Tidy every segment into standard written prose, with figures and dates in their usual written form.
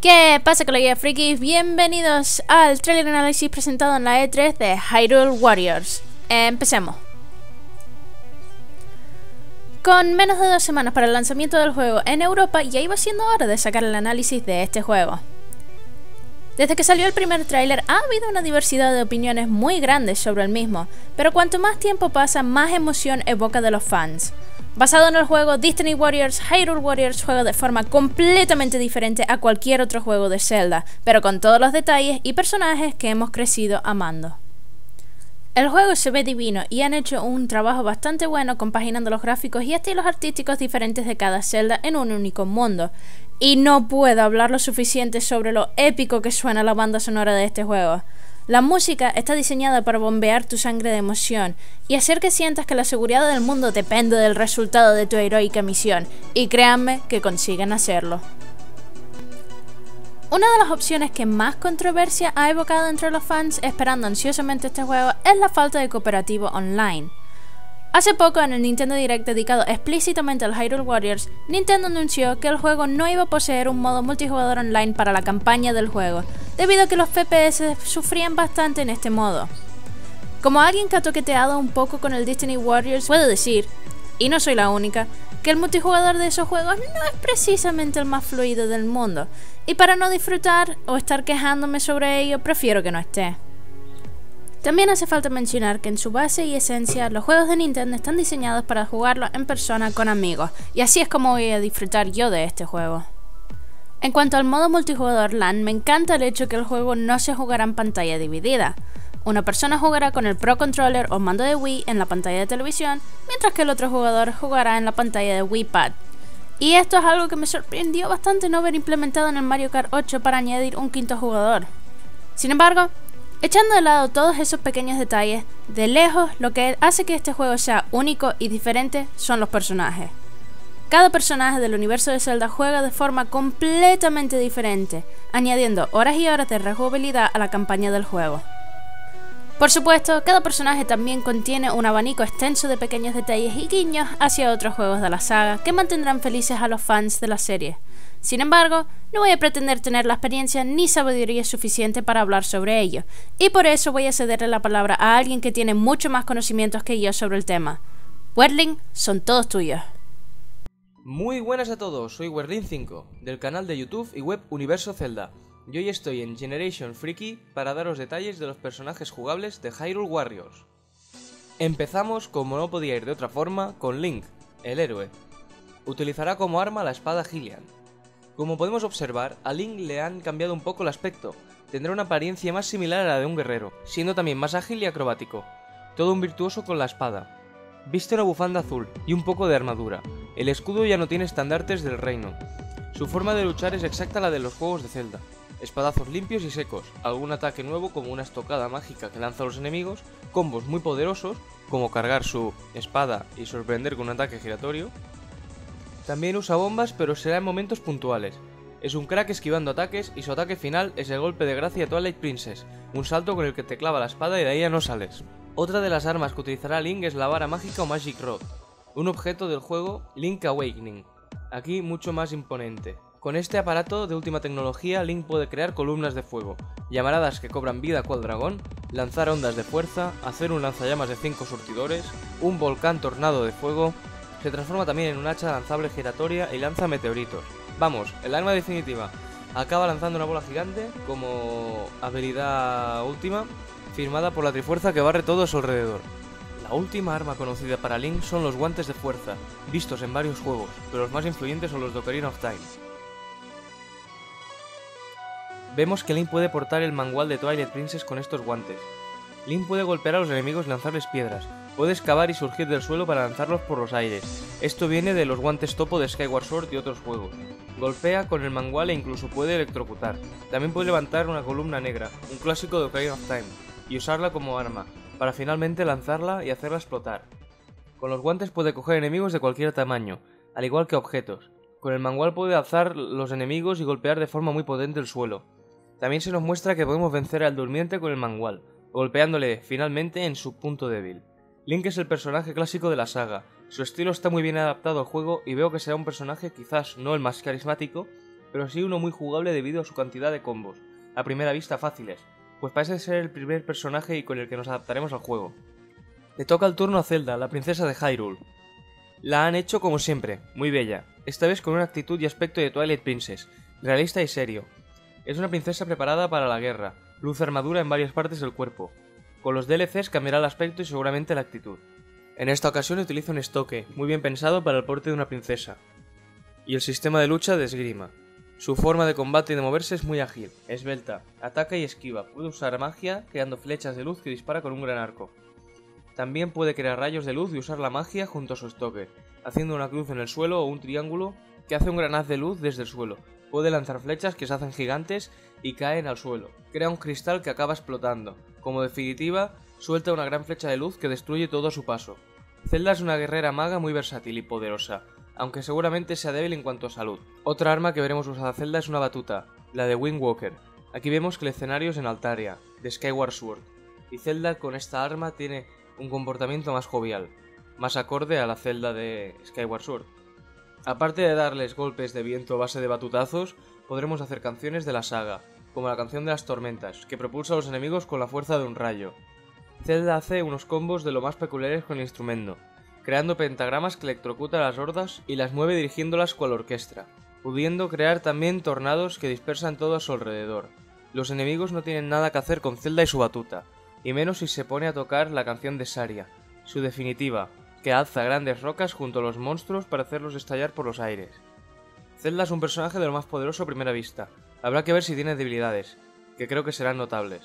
¿Qué pasa, colegas frikis? Bienvenidos al trailer análisis presentado en la E3 de Hyrule Warriors. Empecemos. Con menos de 2 semanas para el lanzamiento del juego en Europa, ya iba siendo hora de sacar el análisis de este juego. Desde que salió el primer tráiler ha habido una diversidad de opiniones muy grandes sobre el mismo, pero cuanto más tiempo pasa, más emoción evoca de los fans. Basado en el juego Destiny Warriors, Hyrule Warriors juega de forma completamente diferente a cualquier otro juego de Zelda, pero con todos los detalles y personajes que hemos crecido amando. El juego se ve divino y han hecho un trabajo bastante bueno compaginando los gráficos y estilos artísticos diferentes de cada Zelda en un único mundo. Y no puedo hablar lo suficiente sobre lo épico que suena la banda sonora de este juego. La música está diseñada para bombear tu sangre de emoción y hacer que sientas que la seguridad del mundo depende del resultado de tu heroica misión, y créanme que consiguen hacerlo. Una de las opciones que más controversia ha evocado entre los fans esperando ansiosamente este juego es la falta de cooperativo online. Hace poco, en el Nintendo Direct dedicado explícitamente al Hyrule Warriors, Nintendo anunció que el juego no iba a poseer un modo multijugador online para la campaña del juego, debido a que los FPS sufrían bastante en este modo. Como alguien que ha toqueteado un poco con el Destiny Warriors, puedo decir, y no soy la única, que el multijugador de esos juegos no es precisamente el más fluido del mundo, y para no disfrutar o estar quejándome sobre ello, prefiero que no esté. También hace falta mencionar que en su base y esencia, los juegos de Nintendo están diseñados para jugarlos en persona con amigos, y así es como voy a disfrutar yo de este juego. En cuanto al modo multijugador LAN, me encanta el hecho que el juego no se jugará en pantalla dividida. Una persona jugará con el Pro Controller o mando de Wii en la pantalla de televisión, mientras que el otro jugador jugará en la pantalla de Wii Pad. Y esto es algo que me sorprendió bastante no ver implementado en el Mario Kart 8 para añadir un quinto jugador. Sin embargo, echando de lado todos esos pequeños detalles, de lejos lo que hace que este juego sea único y diferente son los personajes. Cada personaje del universo de Zelda juega de forma completamente diferente, añadiendo horas y horas de rejugabilidad a la campaña del juego. Por supuesto, cada personaje también contiene un abanico extenso de pequeños detalles y guiños hacia otros juegos de la saga que mantendrán felices a los fans de la serie. Sin embargo, no voy a pretender tener la experiencia ni sabiduría suficiente para hablar sobre ello, y por eso voy a cederle la palabra a alguien que tiene mucho más conocimientos que yo sobre el tema. Werling, son todos tuyos. Muy buenas a todos, soy Werling5, del canal de YouTube y web Universo Zelda, y hoy estoy en Generation Freaky para daros detalles de los personajes jugables de Hyrule Warriors. Empezamos, como no podía ir de otra forma, con Link, el héroe. Utilizará como arma la espada Hylian. Como podemos observar, a Link le han cambiado un poco el aspecto, tendrá una apariencia más similar a la de un guerrero, siendo también más ágil y acrobático, todo un virtuoso con la espada. Viste una bufanda azul y un poco de armadura, el escudo ya no tiene estandartes del reino. Su forma de luchar es exacta a la de los juegos de Zelda, espadazos limpios y secos, algún ataque nuevo como una estocada mágica que lanza a los enemigos, combos muy poderosos, como cargar su espada y sorprender con un ataque giratorio. También usa bombas, pero será en momentos puntuales. Es un crack esquivando ataques y su ataque final es el golpe de gracia Twilight Princess, un salto con el que te clava la espada y de ahí ya no sales. Otra de las armas que utilizará Link es la vara mágica o Magic Rod, un objeto del juego Link Awakening, aquí mucho más imponente. Con este aparato de última tecnología, Link puede crear columnas de fuego, llamaradas que cobran vida cual dragón, lanzar ondas de fuerza, hacer un lanzallamas de 5 surtidores, un volcán tornado de fuego. Se transforma también en un hacha lanzable giratoria y lanza meteoritos. Vamos, el arma definitiva. Acaba lanzando una bola gigante como habilidad última, firmada por la Trifuerza que barre todo a su alrededor. La última arma conocida para Link son los guantes de fuerza, vistos en varios juegos, pero los más influyentes son los de Ocarina of Time. Vemos que Link puede portar el mangual de Twilight Princess con estos guantes. Link puede golpear a los enemigos y lanzarles piedras. Puede excavar y surgir del suelo para lanzarlos por los aires. Esto viene de los guantes topo de Skyward Sword y otros juegos. Golpea con el mangual e incluso puede electrocutar. También puede levantar una columna negra, un clásico de Ocarina of Time, y usarla como arma, para finalmente lanzarla y hacerla explotar. Con los guantes puede coger enemigos de cualquier tamaño, al igual que objetos. Con el mangual puede alzar los enemigos y golpear de forma muy potente el suelo. También se nos muestra que podemos vencer al durmiente con el mangual, golpeándole finalmente en su punto débil. Link es el personaje clásico de la saga, su estilo está muy bien adaptado al juego y veo que será un personaje quizás no el más carismático, pero sí uno muy jugable debido a su cantidad de combos, a primera vista fáciles, pues parece ser el primer personaje y con el que nos adaptaremos al juego. Le toca el turno a Zelda, la princesa de Hyrule. La han hecho como siempre, muy bella, esta vez con una actitud y aspecto de Twilight Princess, realista y serio. Es una princesa preparada para la guerra, luce armadura en varias partes del cuerpo. Con los DLCs cambiará el aspecto y seguramente la actitud. En esta ocasión utiliza un estoque, muy bien pensado para el porte de una princesa. Y el sistema de lucha de esgrima. Su forma de combate y de moverse es muy ágil, esbelta, ataca y esquiva, puede usar magia creando flechas de luz que dispara con un gran arco. También puede crear rayos de luz y usar la magia junto a su estoque, haciendo una cruz en el suelo o un triángulo que hace un gran haz de luz desde el suelo. Puede lanzar flechas que se hacen gigantes y caen al suelo. Crea un cristal que acaba explotando. Como definitiva, suelta una gran flecha de luz que destruye todo a su paso. Zelda es una guerrera maga muy versátil y poderosa, aunque seguramente sea débil en cuanto a salud. Otra arma que veremos usada a Zelda es una batuta, la de Wind Walker. Aquí vemos que el escenario es en Altaria, de Skyward Sword, y Zelda con esta arma tiene un comportamiento más jovial, más acorde a la Zelda de Skyward Sword. Aparte de darles golpes de viento a base de batutazos, podremos hacer canciones de la saga, como la canción de las tormentas, que propulsa a los enemigos con la fuerza de un rayo. Zelda hace unos combos de lo más peculiares con el instrumento, creando pentagramas que electrocuta a las hordas y las mueve dirigiéndolas cual orquesta, pudiendo crear también tornados que dispersan todo a su alrededor. Los enemigos no tienen nada que hacer con Zelda y su batuta, y menos si se pone a tocar la canción de Saria, su definitiva, que alza grandes rocas junto a los monstruos para hacerlos estallar por los aires. Zelda es un personaje de lo más poderoso a primera vista, habrá que ver si tiene debilidades, que creo que serán notables.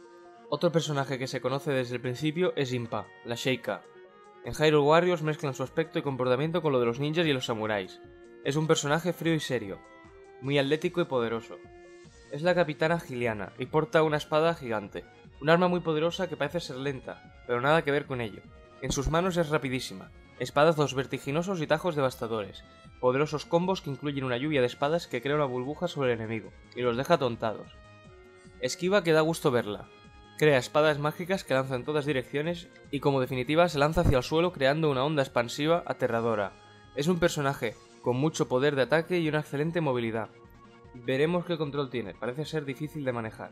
Otro personaje que se conoce desde el principio es Impa, la Sheikah. En Hyrule Warriors mezclan su aspecto y comportamiento con lo de los ninjas y los samuráis. Es un personaje frío y serio, muy atlético y poderoso. Es la capitana Hyliana y porta una espada gigante, un arma muy poderosa que parece ser lenta, pero nada que ver con ello. En sus manos es rapidísima, espadazos vertiginosos y tajos devastadores, poderosos combos que incluyen una lluvia de espadas que crea una burbuja sobre el enemigo, y los deja tontados. Esquiva que da gusto verla, crea espadas mágicas que lanza en todas direcciones y como definitiva se lanza hacia el suelo creando una onda expansiva aterradora. Es un personaje con mucho poder de ataque y una excelente movilidad. Veremos qué control tiene, parece ser difícil de manejar.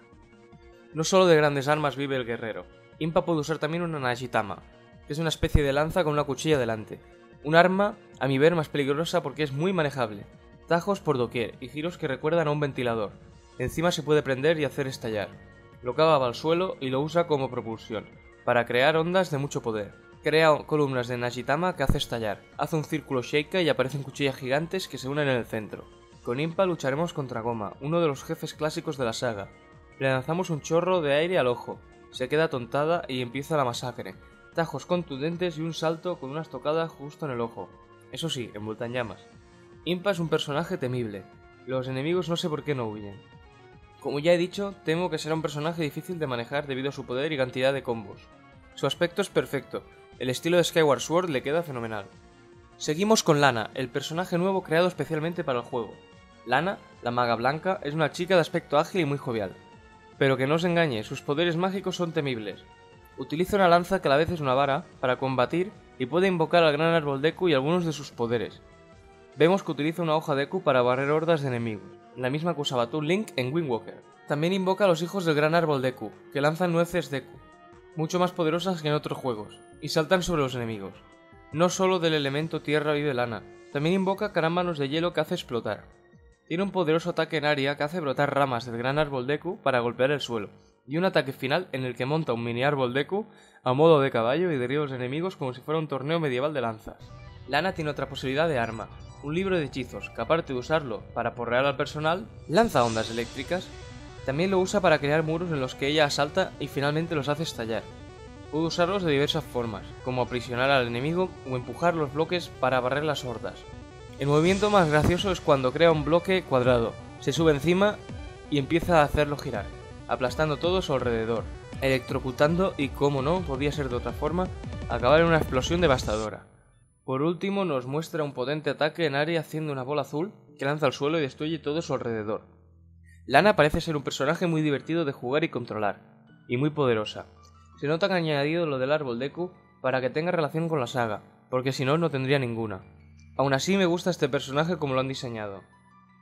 No solo de grandes armas vive el guerrero, Impa puede usar también una Najitama, que es una especie de lanza con una cuchilla delante. Un arma, a mi ver, más peligrosa porque es muy manejable, tajos por doquier y giros que recuerdan a un ventilador. Encima se puede prender y hacer estallar. Lo clava al suelo y lo usa como propulsión, para crear ondas de mucho poder. Crea columnas de Najitama que hace estallar, hace un círculo Sheikah y aparecen cuchillas gigantes que se unen en el centro. Con Impa lucharemos contra Goma, uno de los jefes clásicos de la saga. Le lanzamos un chorro de aire al ojo, se queda tontada y empieza la masacre. Tajos contundentes y un salto con una estocada justo en el ojo. Eso sí, envuelta en llamas. Impa es un personaje temible. Los enemigos no sé por qué no huyen. Como ya he dicho, temo que será un personaje difícil de manejar debido a su poder y cantidad de combos. Su aspecto es perfecto, el estilo de Skyward Sword le queda fenomenal. Seguimos con Lana, el personaje nuevo creado especialmente para el juego. Lana, la maga blanca, es una chica de aspecto ágil y muy jovial. Pero que no os engañe, sus poderes mágicos son temibles. Utiliza una lanza que a la vez es una vara para combatir y puede invocar al gran árbol Deku y algunos de sus poderes. Vemos que utiliza una hoja Deku para barrer hordas de enemigos, la misma que usaba Toon Link en Wind Walker. También invoca a los hijos del gran árbol Deku, que lanzan nueces Deku, mucho más poderosas que en otros juegos, y saltan sobre los enemigos. No solo del elemento tierra vive Lana, también invoca carámbanos de hielo que hace explotar. Tiene un poderoso ataque en área que hace brotar ramas del gran árbol Deku para golpear el suelo, y un ataque final en el que monta un mini árbol Deku a modo de caballo y derriba a los enemigos como si fuera un torneo medieval de lanzas. Lana tiene otra posibilidad de arma, un libro de hechizos que aparte de usarlo para porrear al personal, lanza ondas eléctricas. También lo usa para crear muros en los que ella asalta y finalmente los hace estallar. Puede usarlos de diversas formas, como aprisionar al enemigo o empujar los bloques para barrer las hordas. El movimiento más gracioso es cuando crea un bloque cuadrado, se sube encima y empieza a hacerlo girar, aplastando todo a su alrededor, electrocutando y, como no podía ser de otra forma, acabar en una explosión devastadora. Por último nos muestra un potente ataque en área haciendo una bola azul que lanza al suelo y destruye todo a su alrededor. Lana parece ser un personaje muy divertido de jugar y controlar, y muy poderosa. Se nota que han añadido lo del árbol Deku para que tenga relación con la saga, porque si no, no tendría ninguna. Aún así me gusta este personaje como lo han diseñado.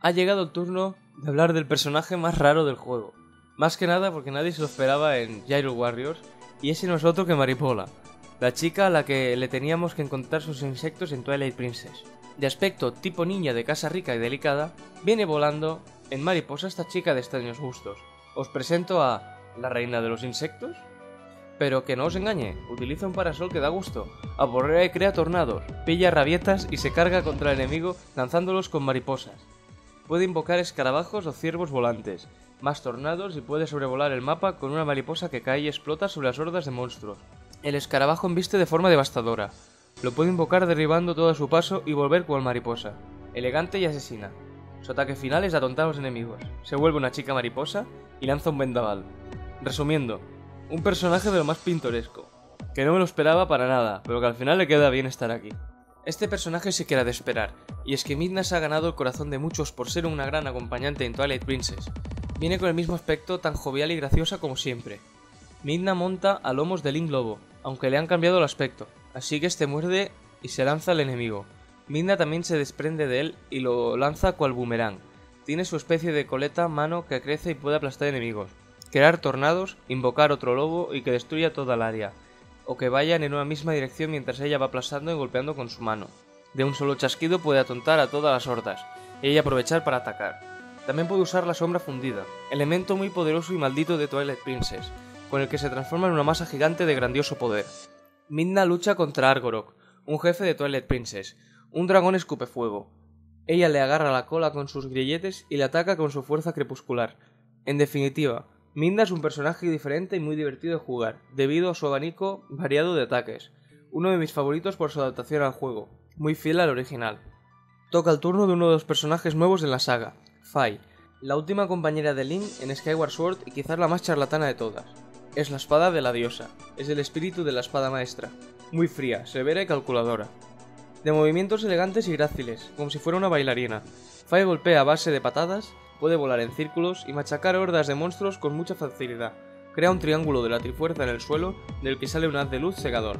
Ha llegado el turno de hablar del personaje más raro del juego. Más que nada porque nadie se lo esperaba en Hyrule Warriors, y ese no es otro que Maripola, la chica a la que le teníamos que encontrar sus insectos en Twilight Princess. De aspecto tipo niña de casa rica y delicada, viene volando en mariposa esta chica de extraños gustos. Os presento a la reina de los insectos. Pero que no os engañe, utiliza un parasol que da gusto, aborrea y crea tornados, pilla rabietas y se carga contra el enemigo lanzándolos con mariposas. Puede invocar escarabajos o ciervos volantes, más tornados y puede sobrevolar el mapa con una mariposa que cae y explota sobre las hordas de monstruos. El escarabajo embiste de forma devastadora, lo puede invocar derribando todo a su paso y volver cual mariposa, elegante y asesina. Su ataque final es atontar a los enemigos, se vuelve una chica mariposa y lanza un vendaval. Resumiendo, un personaje de lo más pintoresco, que no me lo esperaba para nada, pero que al final le queda bien estar aquí. Este personaje sí que era de esperar, y es que Midna se ha ganado el corazón de muchos por ser una gran acompañante en Twilight Princess. Viene con el mismo aspecto tan jovial y graciosa como siempre. Midna monta a lomos de Link Lobo, aunque le han cambiado el aspecto, así que este muerde y se lanza al enemigo. Midna también se desprende de él y lo lanza cual boomerang. Tiene su especie de coleta mano que crece y puede aplastar enemigos, crear tornados, invocar otro lobo y que destruya toda el área, o que vayan en una misma dirección mientras ella va aplastando y golpeando con su mano. De un solo chasquido puede atontar a todas las hordas, y ella aprovechar para atacar. También puede usar la sombra fundida, elemento muy poderoso y maldito de Twilight Princess, con el que se transforma en una masa gigante de grandioso poder. Midna lucha contra Argorok, un jefe de Twilight Princess, un dragón escupefuego. Ella le agarra la cola con sus grilletes y le ataca con su fuerza crepuscular. En definitiva, Midna es un personaje diferente y muy divertido de jugar, debido a su abanico variado de ataques. Uno de mis favoritos por su adaptación al juego, muy fiel al original. Toca el turno de uno de los personajes nuevos en la saga, Fi, la última compañera de Link en Skyward Sword y quizás la más charlatana de todas. Es la espada de la diosa, es el espíritu de la espada maestra, muy fría, severa y calculadora. De movimientos elegantes y gráciles, como si fuera una bailarina. Fi golpea a base de patadas, puede volar en círculos y machacar hordas de monstruos con mucha facilidad. Crea un triángulo de la trifuerza en el suelo, del que sale un haz de luz cegador.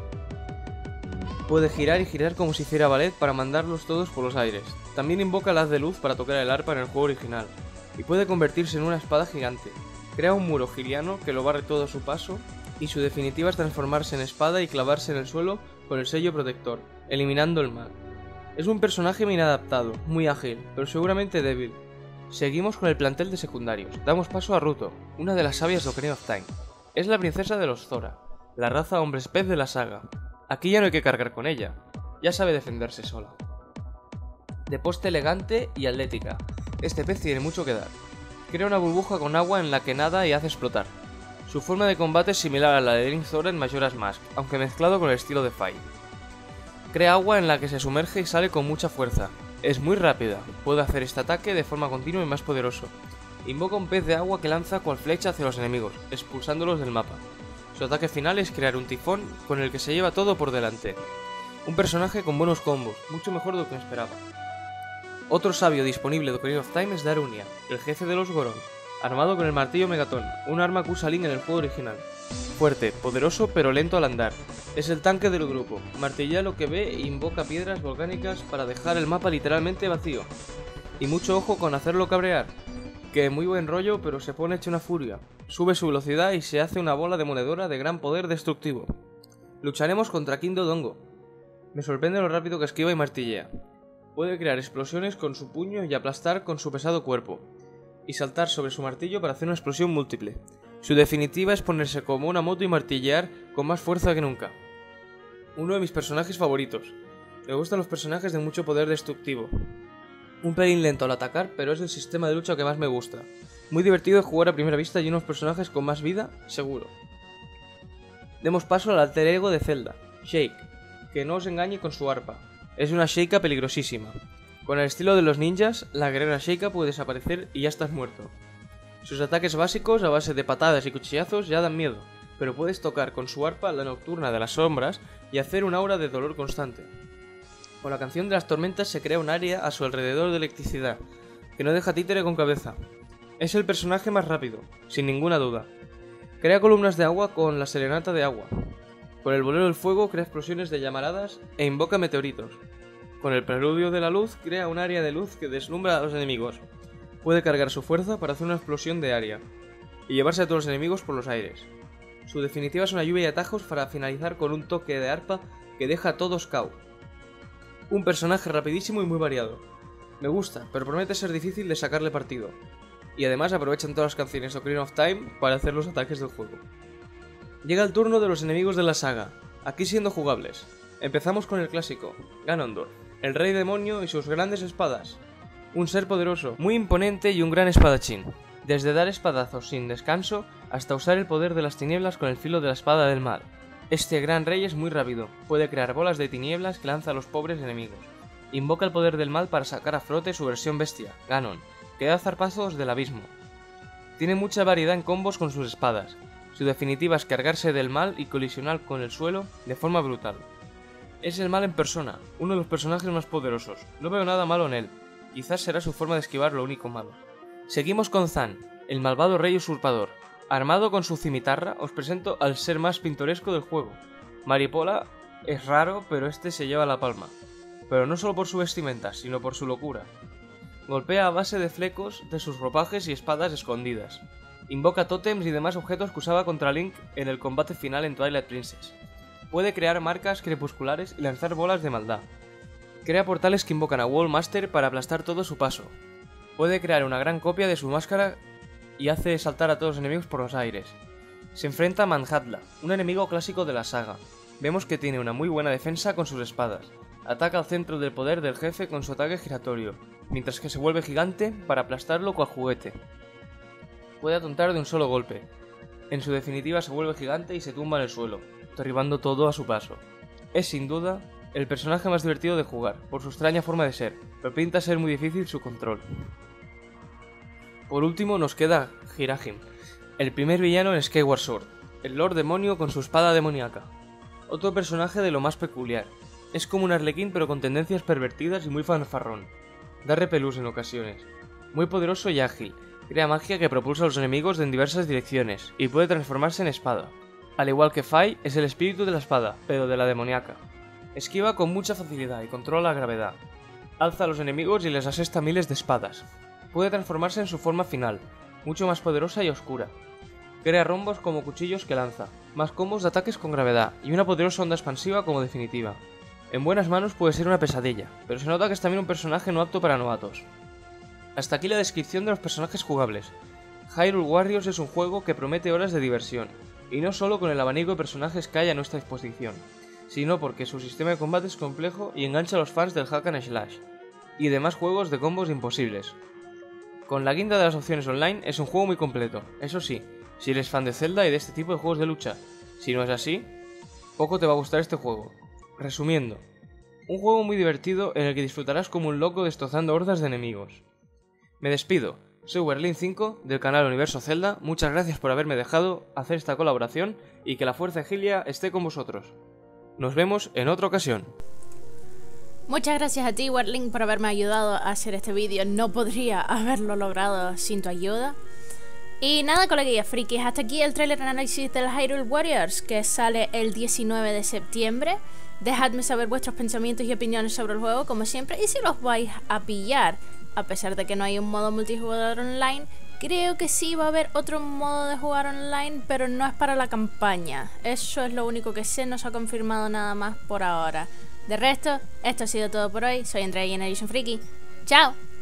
Puede girar y girar como si hiciera ballet para mandarlos todos por los aires. También invoca el haz de luz para tocar el arpa en el juego original. Y puede convertirse en una espada gigante. Crea un muro giliano que lo barre todo a su paso, y su definitiva es transformarse en espada y clavarse en el suelo con el sello protector, eliminando el mal. Es un personaje inadaptado, muy ágil, pero seguramente débil. Seguimos con el plantel de secundarios. Damos paso a Ruto, una de las sabias de Ocarina of Time. Es la princesa de los Zora, la raza hombres pez de la saga. Aquí ya no hay que cargar con ella, ya sabe defenderse sola. De poste elegante y atlética, este pez tiene mucho que dar. Crea una burbuja con agua en la que nada y hace explotar. Su forma de combate es similar a la de Link Zora en Majora's Mask, aunque mezclado con el estilo de Fi. Crea agua en la que se sumerge y sale con mucha fuerza. Es muy rápida, puede hacer este ataque de forma continua y más poderoso. Invoca un pez de agua que lanza cual flecha hacia los enemigos, expulsándolos del mapa. Su ataque final es crear un tifón con el que se lleva todo por delante. Un personaje con buenos combos, mucho mejor de lo que esperaba. Otro sabio disponible de Ocarina of Time es Darunia, el jefe de los Goron, armado con el martillo Megaton, un arma que usa Link en el juego original. Fuerte, poderoso pero lento al andar. Es el tanque del grupo, martilla lo que ve e invoca piedras volcánicas para dejar el mapa literalmente vacío. Y mucho ojo con hacerlo cabrear, que muy buen rollo pero se pone hecho una furia. Sube su velocidad y se hace una bola demoledora de gran poder destructivo. Lucharemos contra King Dodongo. Me sorprende lo rápido que esquiva y martillea. Puede crear explosiones con su puño y aplastar con su pesado cuerpo, y saltar sobre su martillo para hacer una explosión múltiple. Su definitiva es ponerse como una moto y martillear con más fuerza que nunca. Uno de mis personajes favoritos. Me gustan los personajes de mucho poder destructivo. Un pelín lento al atacar, pero es el sistema de lucha que más me gusta. Muy divertido de jugar a primera vista y unos personajes con más vida, seguro. Demos paso al alter ego de Zelda, Shake, que no os engañe con su arpa. Es una Sheikah peligrosísima. Con el estilo de los ninjas, la guerrera Sheikah puede desaparecer y ya estás muerto. Sus ataques básicos a base de patadas y cuchillazos ya dan miedo, pero puedes tocar con su arpa la nocturna de las sombras y hacer un aura de dolor constante. Con la canción de las tormentas se crea un área a su alrededor de electricidad, que no deja títere con cabeza. Es el personaje más rápido, sin ninguna duda. Crea columnas de agua con la serenata de agua. Con el bolero del fuego crea explosiones de llamaradas e invoca meteoritos. Con el preludio de la luz crea un área de luz que deslumbra a los enemigos. Puede cargar su fuerza para hacer una explosión de área y llevarse a todos los enemigos por los aires. Su definitiva es una lluvia de atajos para finalizar con un toque de arpa que deja a todos KO. Un personaje rapidísimo y muy variado. Me gusta, pero promete ser difícil de sacarle partido. Y además aprovechan todas las canciones de Ocarina of Time para hacer los ataques del juego. Llega el turno de los enemigos de la saga, aquí siendo jugables. Empezamos con el clásico, Ganondorf, el rey demonio y sus grandes espadas. Un ser poderoso, muy imponente y un gran espadachín. Desde dar espadazos sin descanso hasta usar el poder de las tinieblas con el filo de la espada del mal. Este gran rey es muy rápido, puede crear bolas de tinieblas que lanza a los pobres enemigos. Invoca el poder del mal para sacar a flote su versión bestia, Ganon, que da zarpazos del abismo. Tiene mucha variedad en combos con sus espadas. Su definitiva es cargarse del mal y colisionar con el suelo de forma brutal. Es el mal en persona, uno de los personajes más poderosos. No veo nada malo en él. Quizás será su forma de esquivar lo único malo. Seguimos con Zan, el malvado rey usurpador. Armado con su cimitarra, os presento al ser más pintoresco del juego. Maripola es raro, pero este se lleva la palma. Pero no solo por su vestimenta, sino por su locura. Golpea a base de flecos de sus ropajes y espadas escondidas. Invoca tótems y demás objetos que usaba contra Link en el combate final en Twilight Princess. Puede crear marcas crepusculares y lanzar bolas de maldad. Crea portales que invocan a Wallmaster para aplastar todo su paso. Puede crear una gran copia de su máscara y hace saltar a todos los enemigos por los aires. Se enfrenta a Manhatla, un enemigo clásico de la saga. Vemos que tiene una muy buena defensa con sus espadas. Ataca al centro del poder del jefe con su ataque giratorio, mientras que se vuelve gigante para aplastarlo cual juguete. Puede atontar de un solo golpe. En su definitiva se vuelve gigante y se tumba en el suelo, derribando todo a su paso. Es sin duda el personaje más divertido de jugar, por su extraña forma de ser, pero pinta ser muy difícil su control. Por último nos queda Hirahim, el primer villano en Skyward Sword, el Lord Demonio con su espada demoníaca. Otro personaje de lo más peculiar. Es como un arlequín pero con tendencias pervertidas y muy fanfarrón. Da repelús en ocasiones. Muy poderoso y ágil. Crea magia que propulsa a los enemigos en diversas direcciones y puede transformarse en espada. Al igual que Fai, es el espíritu de la espada, pero de la demoníaca. Esquiva con mucha facilidad y controla la gravedad. Alza a los enemigos y les asesta miles de espadas. Puede transformarse en su forma final, mucho más poderosa y oscura. Crea rombos como cuchillos que lanza, más combos de ataques con gravedad y una poderosa onda expansiva como definitiva. En buenas manos puede ser una pesadilla, pero se nota que es también un personaje no apto para novatos. Hasta aquí la descripción de los personajes jugables. Hyrule Warriors es un juego que promete horas de diversión, y no solo con el abanico de personajes que hay a nuestra disposición, sino porque su sistema de combate es complejo y engancha a los fans del hack and slash, y demás juegos de combos imposibles. Con la guinda de las opciones online es un juego muy completo, eso sí, si eres fan de Zelda y de este tipo de juegos de lucha. Si no es así, poco te va a gustar este juego. Resumiendo, un juego muy divertido en el que disfrutarás como un loco destrozando hordas de enemigos. Me despido, soy Werlin5 del canal Universo Zelda, muchas gracias por haberme dejado hacer esta colaboración y que la fuerza de Hylia esté con vosotros. Nos vemos en otra ocasión. Muchas gracias a ti, Werlin, por haberme ayudado a hacer este vídeo. No podría haberlo logrado sin tu ayuda. Y nada, coleguillas frikis, hasta aquí el trailer análisis del Hyrule Warriors, que sale el 19 de septiembre. Dejadme saber vuestros pensamientos y opiniones sobre el juego, como siempre, y si los vais a pillar. A pesar de que no hay un modo multijugador online, creo que sí va a haber otro modo de jugar online, pero no es para la campaña. Eso es lo único que sé, no se ha confirmado nada más por ahora. De resto, esto ha sido todo por hoy. Soy Andrea Generation Freaky. ¡Chao!